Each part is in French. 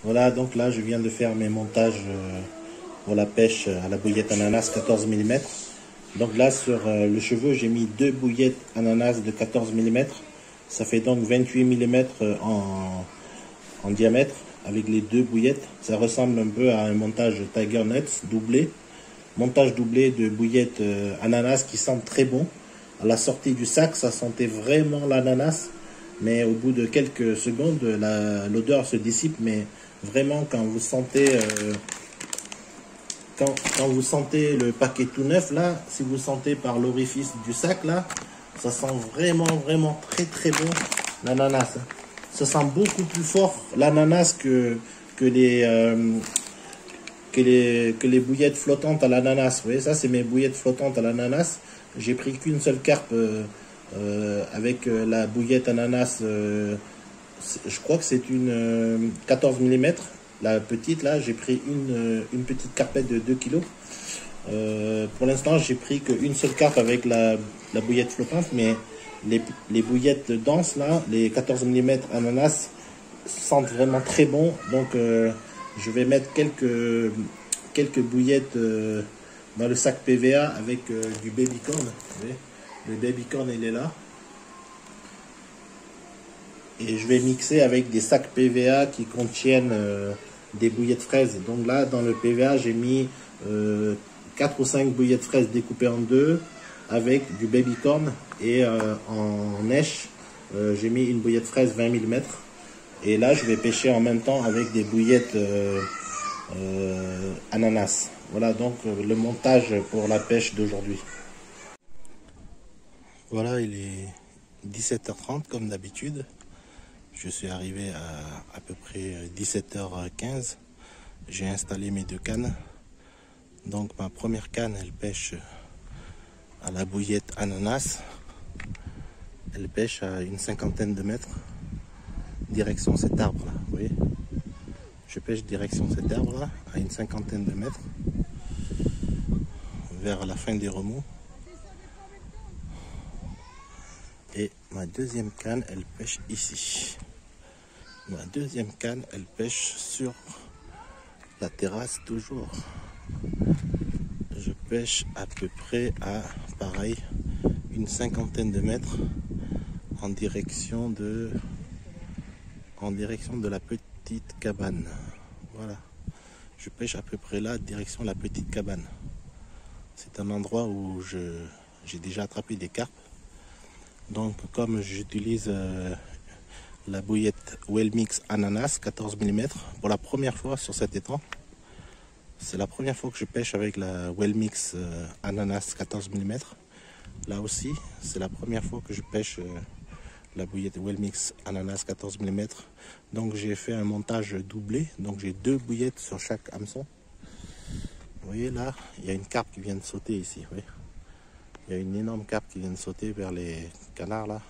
Voilà, donc là je viens de faire mes montages pour la pêche à la bouillette ananas 14 mm. Donc là sur le cheveu j'ai mis deux bouillettes ananas de 14 mm. Ça fait donc 28 mm en diamètre avec les deux bouillettes. Ça ressemble un peu à un montage Tiger Nuts doublé. Montage doublé de bouillettes ananas qui sentent très bon. À la sortie du sac, ça sentait vraiment l'ananas. Mais au bout de quelques secondes, l'odeur se dissipe. Mais vraiment, quand vous sentez, quand vous sentez le paquet tout neuf, là, si vous sentez par l'orifice du sac, là, ça sent vraiment très bon l'ananas. Ça sent beaucoup plus fort l'ananas que les bouillettes flottantes à l'ananas. Vous voyez, ça c'est mes bouillettes flottantes à l'ananas. J'ai pris qu'une seule carpe avec la bouillette ananas. Je crois que c'est une 14 mm. La petite là, j'ai pris une petite carpette de 2 kg. Pour l'instant, j'ai pris qu'une seule carpe avec la bouillette flottante, mais les bouillettes denses là, les 14 mm ananas sentent vraiment très bon. Donc je vais mettre quelques bouillettes dans le sac PVA avec du baby corn. Vous voyez, le baby corn il est là. Et je vais mixer avec des sacs PVA qui contiennent des bouillettes fraises. Donc là, dans le PVA, j'ai mis 4 ou 5 bouillettes fraises découpées en deux avec du baby corn. Et en neige, j'ai mis une bouillette fraise 20 mm. Et là, je vais pêcher en même temps avec des bouillettes ananas. Voilà donc le montage pour la pêche d'aujourd'hui. Voilà, il est 17h30 comme d'habitude. Je suis arrivé à peu près 17h15. J'ai installé mes deux cannes. Donc ma première canne, elle pêche à la bouillette ananas. Elle pêche à une cinquantaine de mètres. Direction cet arbre là, vous voyez. Je pêche direction cet arbre là, à une cinquantaine de mètres. Vers la fin des remous. Et ma deuxième canne, elle pêche ici. Ma deuxième canne, elle pêche sur la terrasse toujours. Je pêche à peu près à, pareil, une cinquantaine de mètres en direction de la petite cabane. Voilà. Je pêche à peu près là, direction la petite cabane. C'est un endroit où j'ai déjà attrapé des carpes. Donc comme j'utilise la bouillette Wellmix ananas 14 mm pour la première fois sur cet étang. C'est la première fois que je pêche avec la Wellmix ananas 14 mm. Là aussi, c'est la première fois que je pêche la bouillette Wellmix ananas 14 mm. Donc j'ai fait un montage doublé. Donc j'ai deux bouillettes sur chaque hameçon. Vous voyez là, il y a une carpe qui vient de sauter ici. Vous voyez, il y a une énorme carpe qui vient de sauter vers les canards là.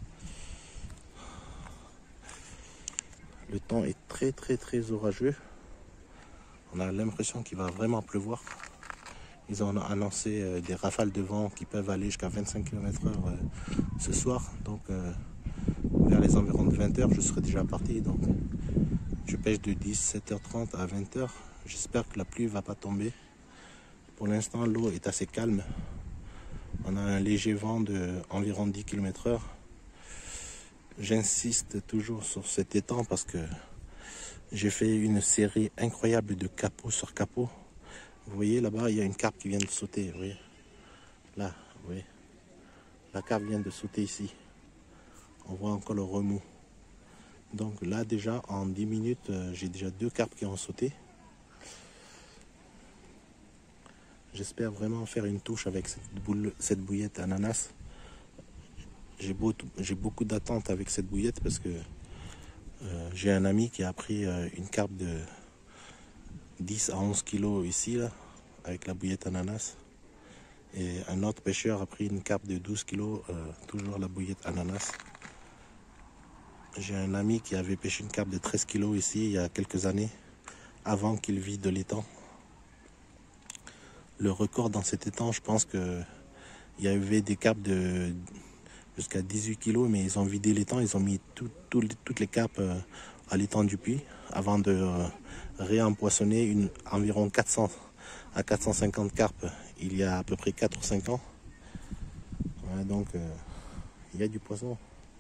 Le temps est très orageux. On a l'impression qu'il va vraiment pleuvoir. Ils ont annoncé des rafales de vent qui peuvent aller jusqu'à 25 km/h ce soir. Donc vers les environs de 20h, je serai déjà parti. Donc je pêche de 17h30 à 20h. J'espère que la pluie ne va pas tomber. Pour l'instant, l'eau est assez calme. On a un léger vent de environ 10 km/h. J'insiste toujours sur cet étang parce que j'ai fait une série incroyable de capot sur capot. Vous voyez là-bas, il y a une carpe qui vient de sauter. Vous voyez là, vous voyez. La carpe vient de sauter ici. On voit encore le remous. Donc là déjà, en 10 minutes, j'ai déjà deux carpes qui ont sauté. J'espère vraiment faire une touche avec cette bouillette ananas. J'ai beaucoup d'attentes avec cette bouillette parce que j'ai un ami qui a pris une carpe de 10 à 11 kg ici, là, avec la bouillette ananas. Et un autre pêcheur a pris une carpe de 12 kg, toujours la bouillette ananas. J'ai un ami qui avait pêché une carpe de 13 kg ici il y a quelques années, avant qu'il vide de l'étang. Le record dans cet étang, je pense qu'il y avait des carpes de jusqu'à 18 kg, mais ils ont vidé l'étang, ils ont mis toutes les carpes à l'étang du puits, avant de réempoisonner environ 400 à 450 carpes il y a à peu près 4 ou 5 ans. Ouais, donc il y a du poisson.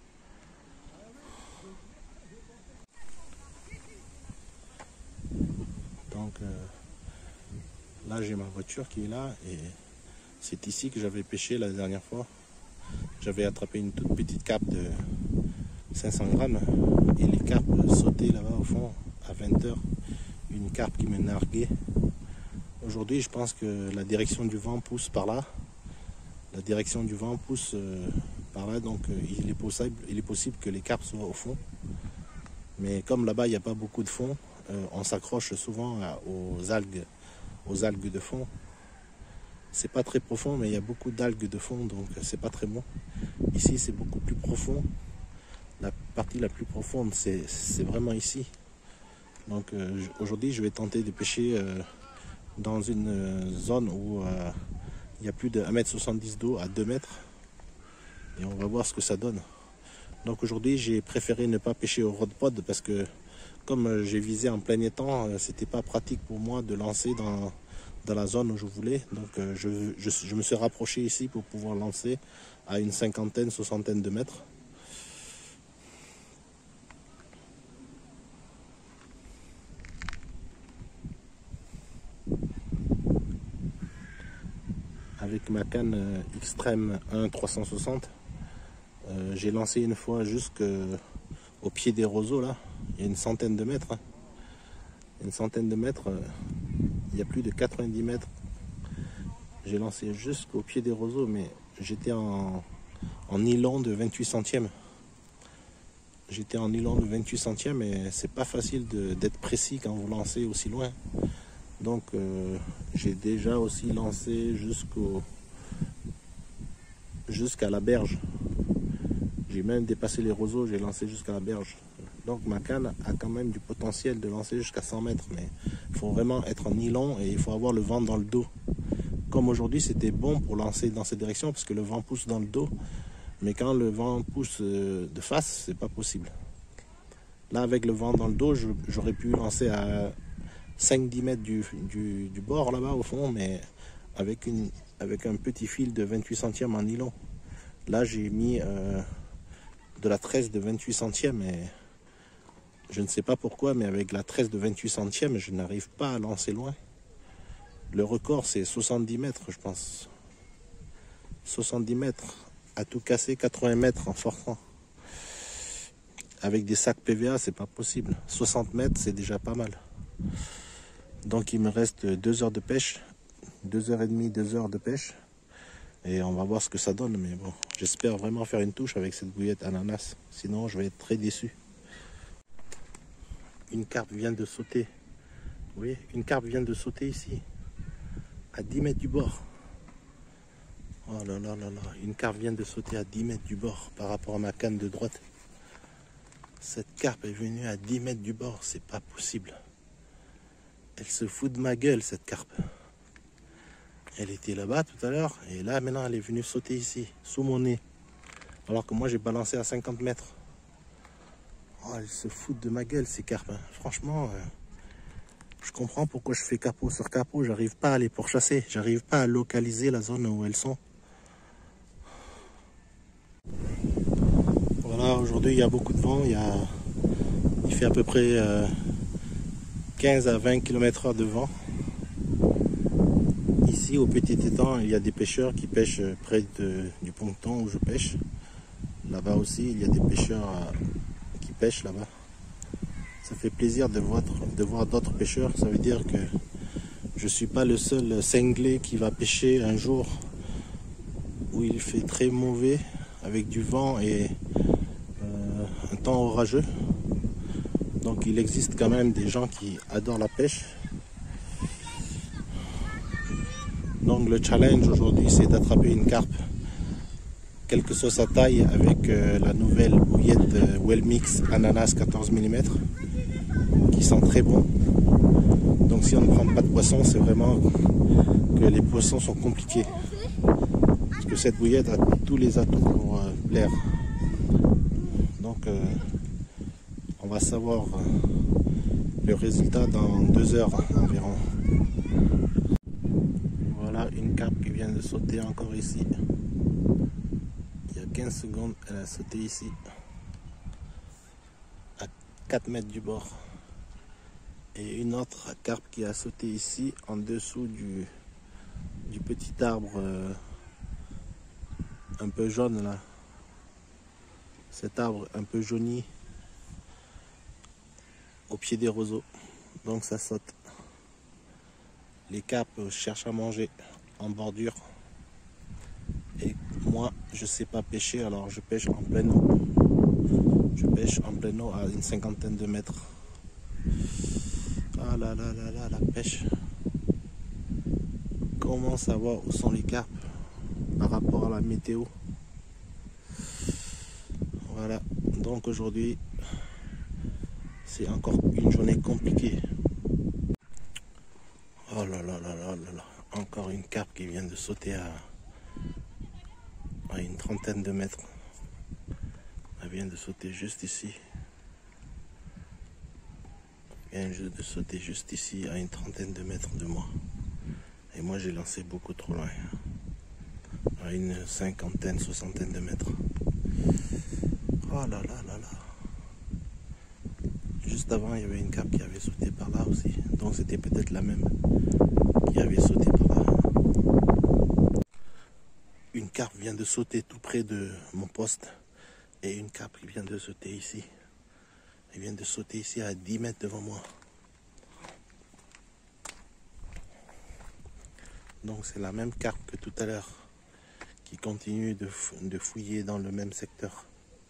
Donc là j'ai ma voiture qui est là et c'est ici que j'avais pêché la dernière fois. J'avais attrapé une toute petite carpe de 500 grammes et les carpes sautaient là-bas au fond à 20 h. Une carpe qui me narguait. Aujourd'hui je pense que la direction du vent pousse par là. La direction du vent pousse par là, donc il est possible que les carpes soient au fond. Mais comme là-bas il n'y a pas beaucoup de fond, on s'accroche souvent aux algues de fond. C'est pas très profond, mais il y a beaucoup d'algues de fond, donc c'est pas très bon. Ici c'est beaucoup plus profond. La partie la plus profonde c'est vraiment ici. Donc aujourd'hui je vais tenter de pêcher dans une zone où il y a plus de 1,70 m d'eau à 2 mètres. Et on va voir ce que ça donne. Donc aujourd'hui j'ai préféré ne pas pêcher au rod pod parce que comme j'ai visé en plein étang, c'était pas pratique pour moi de lancer dans la zone où je voulais. Donc je me suis rapproché ici pour pouvoir lancer à une cinquantaine, soixantaine de mètres. Avec ma canne Xtreme 1 360, j'ai lancé une fois jusqu'au pied des roseaux là. Il y a une centaine de mètres. Hein. Une centaine de mètres, il y a plus de 90 mètres. J'ai lancé jusqu'au pied des roseaux, mais j'étais en nylon de 28 centièmes. J'étais en nylon de 28 centièmes et c'est pas facile d'être précis quand vous lancez aussi loin. Donc j'ai déjà aussi lancé jusqu'à la berge. J'ai même dépassé les roseaux, j'ai lancé jusqu'à la berge. Donc ma canne a quand même du potentiel de lancer jusqu'à 100 mètres, mais il faut vraiment être en nylon et il faut avoir le vent dans le dos. Comme aujourd'hui c'était bon pour lancer dans cette direction parce que le vent pousse dans le dos, mais quand le vent pousse de face, c'est pas possible. Là avec le vent dans le dos, j'aurais pu lancer à 5-10 mètres du bord là-bas au fond, mais avec un petit fil de 28 centièmes en nylon. Là j'ai mis de la tresse de 28 centièmes et je ne sais pas pourquoi, mais avec la tresse de 28 centièmes, je n'arrive pas à lancer loin. Le record c'est 70 mètres je pense. 70 mètres à tout casser, 80 mètres en forçant. Avec des sacs PVA c'est pas possible. 60 mètres c'est déjà pas mal. Donc il me reste 2 heures de pêche, 2h30, 2 heures de pêche. Et on va voir ce que ça donne. Mais bon, j'espère vraiment faire une touche avec cette bouillette ananas. Sinon je vais être très déçu. Une carpe vient de sauter. Vous voyez, une carpe vient de sauter ici. À 10 mètres du bord. Oh là là là là. Une carpe vient de sauter à 10 mètres du bord par rapport à ma canne de droite. Cette carpe est venue à 10 mètres du bord. C'est pas possible. Elle se fout de ma gueule, cette carpe. Elle était là-bas tout à l'heure. Et là, maintenant, elle est venue sauter ici, sous mon nez. Alors que moi, j'ai balancé à 50 mètres. Oh, elle se fout de ma gueule, ces carpes. Hein. Franchement, je comprends pourquoi je fais capot sur capot. J'arrive pas à les pourchasser. J'arrive pas à localiser la zone où elles sont. Voilà, aujourd'hui, il y a beaucoup de vent. Il fait à peu près 15 à 20 km/h de vent. Ici au petit étang, il y a des pêcheurs qui pêchent près du ponton où je pêche. Là-bas aussi, il y a des pêcheurs qui pêchent là-bas. Ça fait plaisir de voir d'autres pêcheurs. Ça veut dire que je ne suis pas le seul cinglé qui va pêcher un jour où il fait très mauvais avec du vent et un temps orageux. Donc il existe quand même des gens qui adorent la pêche. Donc le challenge aujourd'hui c'est d'attraper une carpe, quelle que soit sa taille, avec la nouvelle bouillette Wellmix Ananas 14 mm qui sent très bon. Donc si on ne prend pas de poisson, c'est vraiment que les poissons sont compliqués. Parce que cette bouillette a tous les atouts pour plaire. Donc on va savoir le résultat dans 2 heures environ. Voilà une carpe qui vient de sauter encore ici. Il y a 15 secondes, elle a sauté ici, à 4 mètres du bord. Et une autre carpe qui a sauté ici, en dessous du petit arbre un peu jaune là. Cet arbre un peu jauni, au pied des roseaux. Donc ça saute. Les carpes cherchent à manger en bordure. Et moi, je sais pas pêcher, alors je pêche en plein eau. Je pêche en plein eau à une 50aine de mètres. Ah là là là là, la pêche. Comment savoir où sont les carpes par rapport à la météo? Voilà, donc aujourd'hui, c'est encore une journée compliquée. Oh là là là là là là, encore une carpe qui vient de sauter à une 30aine de mètres. Elle vient de sauter juste ici. Elle vient de sauter juste ici à une 30aine de mètres de moi. Et moi j'ai lancé beaucoup trop loin. À une 50aine, 60aine de mètres. Oh là là là là. Juste avant, il y avait une carpe qui avait sauté par là aussi. Donc c'était peut-être la même qui avait sauté par là. Une carpe vient de sauter tout près de mon poste. Et une carpe qui vient de sauter ici. Elle vient de sauter ici à 10 mètres devant moi. Donc c'est la même carpe que tout à l'heure qui continue de fouiller dans le même secteur.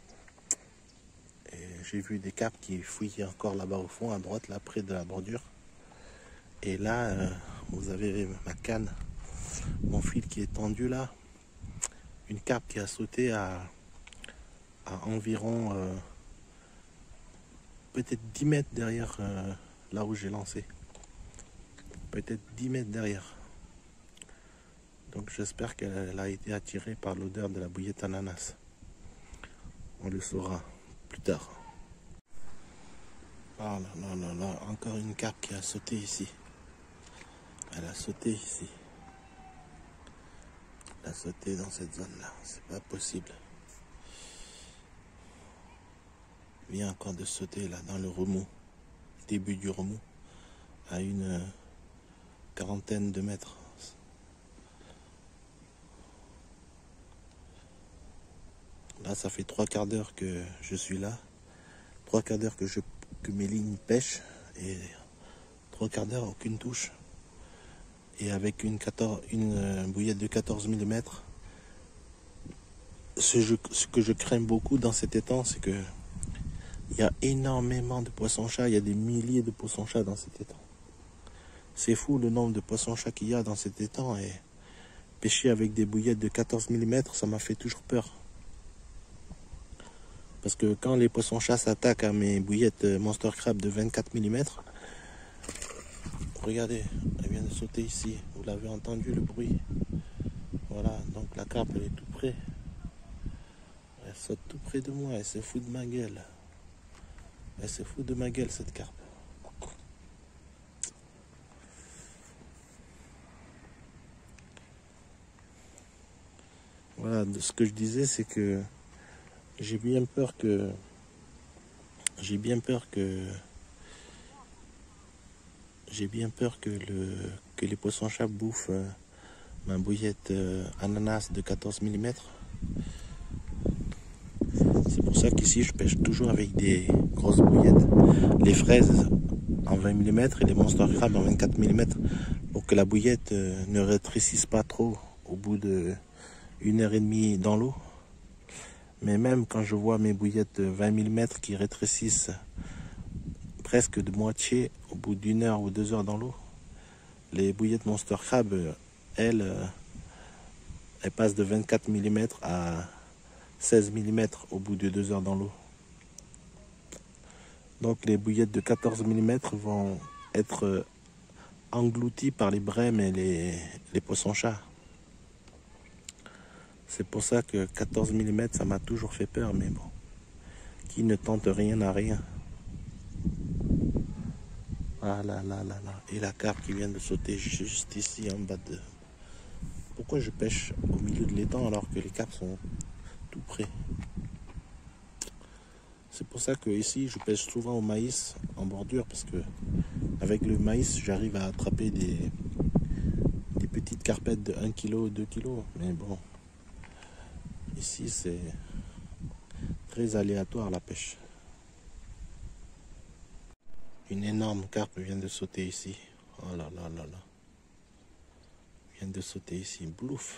Et j'ai vu des carpes qui fouillaient encore là-bas au fond, à droite, là près de la bordure. Et là, vous avez ma canne, mon fil qui est tendu là. Une carpe qui a sauté à environ peut-être 10 mètres derrière là où j'ai lancé. Peut-être 10 mètres derrière. Donc j'espère qu'elle a été attirée par l'odeur de la bouillette ananas. On le saura plus tard. Oh là là là là, encore une carpe qui a sauté ici. Elle a sauté ici. Elle a sauté dans cette zone-là. C'est pas possible. Elle vient encore de sauter là dans le remous. Début du remous. À une 40aine de mètres. Là, ça fait 3/4 d'heure que je suis là. 3/4 d'heure que mes lignes pêchent. Et 3/4 d'heure, aucune touche. Et avec une bouillette de 14 mm. Ce que je crains beaucoup dans cet étang, c'est que il y a énormément de poissons-chats. Il y a des milliers de poissons-chats dans cet étang. C'est fou le nombre de poissons-chats qu'il y a dans cet étang. Et pêcher avec des bouillettes de 14 mm, ça m'a fait toujours peur. Parce que quand les poissons-chats s'attaquent à mes bouillettes Monster Crab de 24 mm, regardez, elle vient de sauter ici. Vous l'avez entendu le bruit. Voilà, donc la carpe elle est tout près. Elle saute tout près de moi, elle se fout de ma gueule. Elle se fout de ma gueule cette carpe. Voilà, ce que je disais c'est que j'ai bien peur que les poissons-chats bouffent ma bouillette ananas de 14 mm. C'est pour ça qu'ici je pêche toujours avec des grosses bouillettes. Les fraises en 20 mm et les monster crab en 24 mm pour que la bouillette ne rétrécisse pas trop au bout de 1h30 dans l'eau. Mais même quand je vois mes bouillettes de 20 mm qui rétrécissent presque de moitié au bout d'1 heure ou 2 heures dans l'eau, les bouillettes monster crab, elles passent de 24 mm à 16 mm au bout de 2 heures dans l'eau. Donc les bouillettes de 14 mm vont être englouties par les brèmes et les poissons-chats. C'est pour ça que 14 mm, ça m'a toujours fait peur, mais bon, qui ne tente rien n'a rien. Ah là là là là. Et la carpe qui vient de sauter juste ici en bas de... Pourquoi je pêche au milieu de l'étang alors que les carpes sont tout près? C'est pour ça que ici je pêche souvent au maïs en bordure, parce que avec le maïs j'arrive à attraper des petites carpettes de 1 kg, 2 kg. Mais bon, ici c'est très aléatoire la pêche. Une énorme carpe vient de sauter ici. Oh là là là là. Vient de sauter ici. Blouf.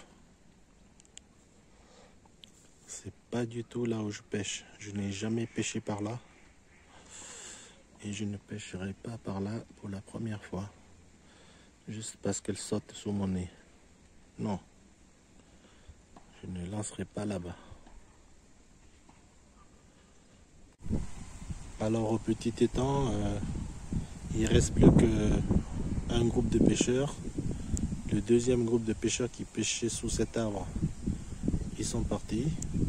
C'est pas du tout là où je pêche. Je n'ai jamais pêché par là. Et je ne pêcherai pas par là pour la première fois. Juste parce qu'elle saute sous mon nez. Non. Je ne lancerai pas là-bas. Alors au petit étang, il reste plus qu'un groupe de pêcheurs. Le deuxième groupe de pêcheurs qui pêchaient sous cet arbre, ils sont partis.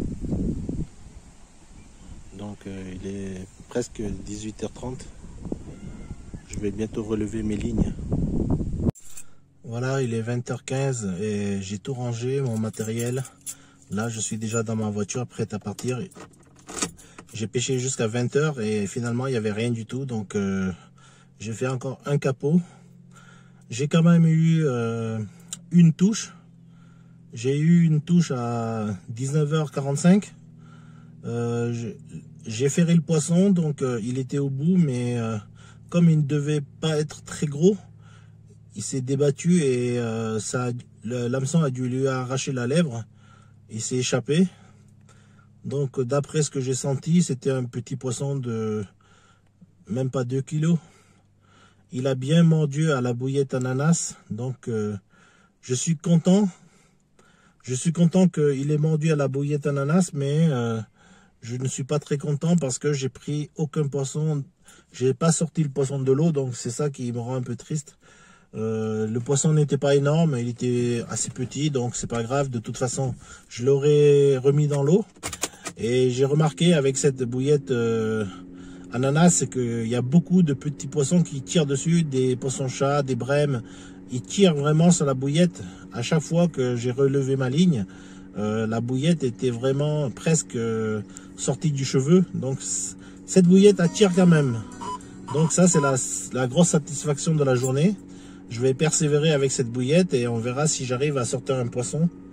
Donc il est presque 18h30. Je vais bientôt relever mes lignes. Voilà, il est 20h15 et j'ai tout rangé, mon matériel. Là, je suis déjà dans ma voiture, prête à partir. J'ai pêché jusqu'à 20h et finalement, il n'y avait rien du tout. Donc, j'ai fait encore un capot. J'ai quand même eu une touche. J'ai eu une touche à 19h45. J'ai ferré le poisson, donc il était au bout, mais comme il ne devait pas être très gros, il s'est débattu et l'hameçon a dû lui arracher la lèvre. Il s'est échappé. Donc d'après ce que j'ai senti, c'était un petit poisson de même pas 2 kg. Il a bien mordu à la bouillette ananas. Donc je suis content. Je suis content qu'il ait mordu à la bouillette ananas, mais je ne suis pas très content parce que j'ai pris aucun poisson. J'ai pas sorti le poisson de l'eau, donc c'est ça qui me rend un peu triste. Le poisson n'était pas énorme, il était assez petit, donc c'est pas grave. De toute façon, je l'aurais remis dans l'eau. Et j'ai remarqué avec cette bouillette ananas, c'est qu'il y a beaucoup de petits poissons qui tirent dessus, des poissons-chats, des brèmes. Ils tirent vraiment sur la bouillette. À chaque fois que j'ai relevé ma ligne, la bouillette était vraiment presque sortie du cheveu. Donc cette bouillette attire quand même. Donc ça, c'est la grosse satisfaction de la journée. Je vais persévérer avec cette bouillette et on verra si j'arrive à sortir un poisson.